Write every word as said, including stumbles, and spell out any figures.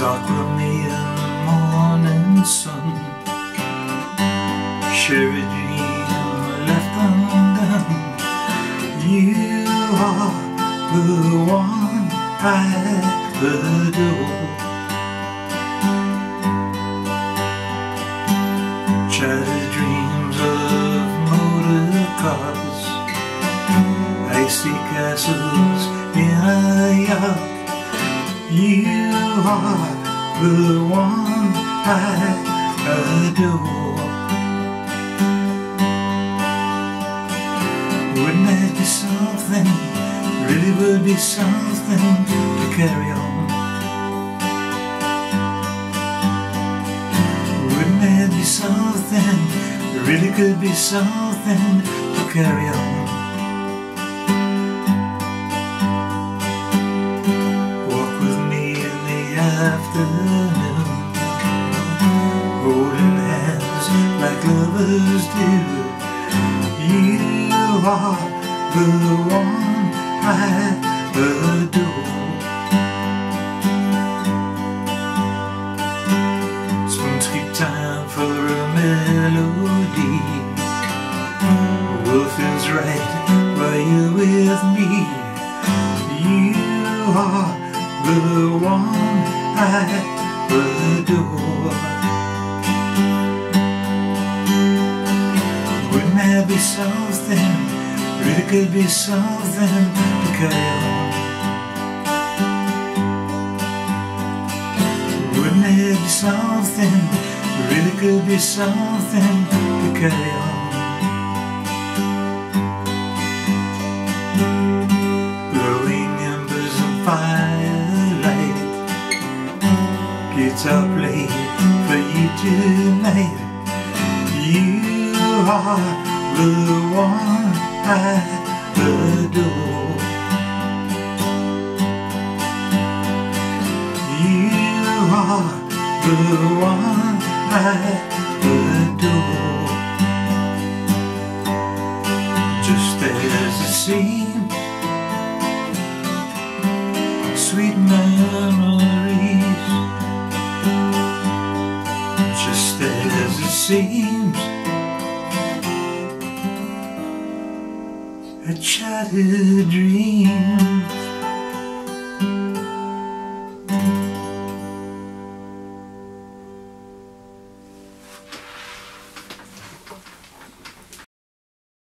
Talk with me in the morning sun. Share a dream left undone. You are the one I adore. Shattered dreams of motor cars, icy castles in a yacht. You are the one I adore. Wouldn't that be something? Really would be something to carry on. Wouldn't that be something? Really could be something to carry on. Afternoon, holding hands like lovers do. You are the one I adore. Some sweet time for a melody. The world feels right while you're with me. You are the one I adore. Wouldn't that be something? Really could be something to carry on. Wouldn't that be something? Really could be something to carry on. Glowing embers of firelight, guitar play for you tonight. You are the one I adore. You are the one I adore. Just as it seems, sweet memories. Just as it seems, a shattered